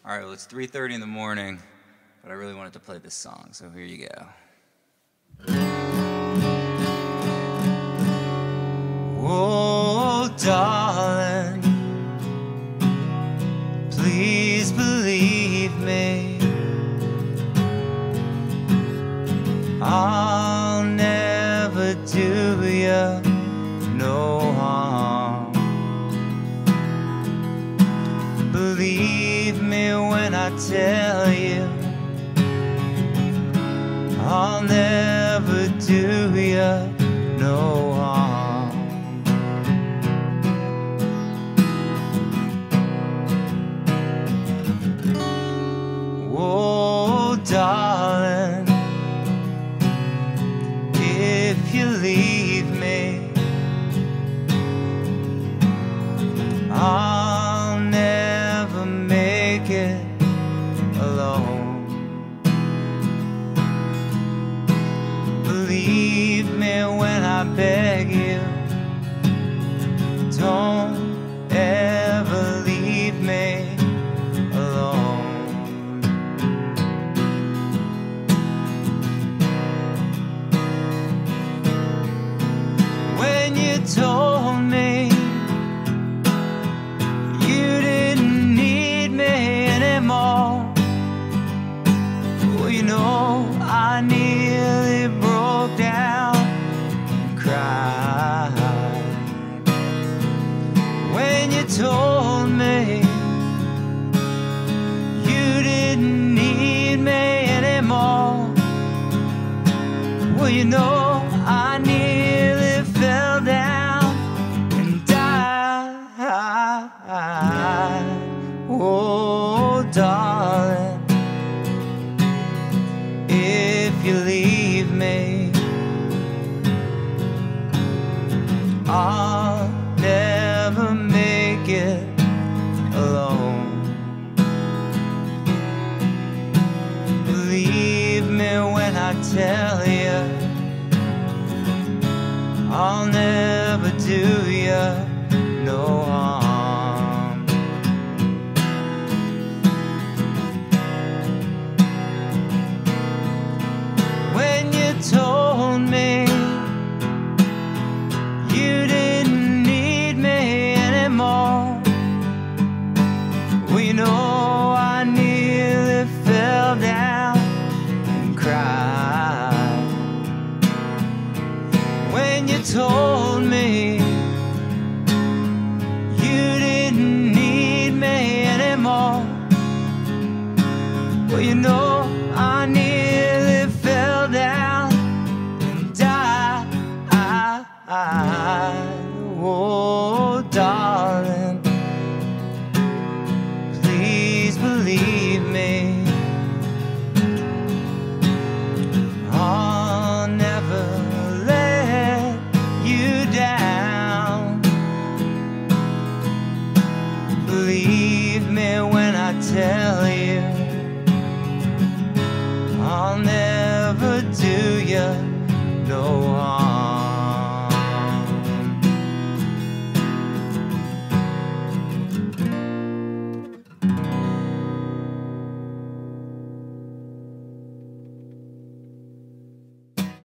All right, well, it's 3:30 in the morning, but I really wanted to play this song, so here you go. Oh, darling, please believe me, I'll never do you no harm. Believe me when I tell you, I'll never do you no harm. Oh, darling, if you leave me, I'll never make it alone. Believe me when I beg you, don't ever leave me alone. When you told me you didn't need me anymore, well, you know, I nearly broke down and cried. When you told me you didn't need me anymore, well, you know, I nearly fell down and died. Oh, darling, if you leave me, I'll never make it alone. Believe me when I tell you, I'll never do you no harm. When you told me you didn't need me anymore, well, you know, I nearly fell down and cried. When you told me you didn't need me anymore, well, you know,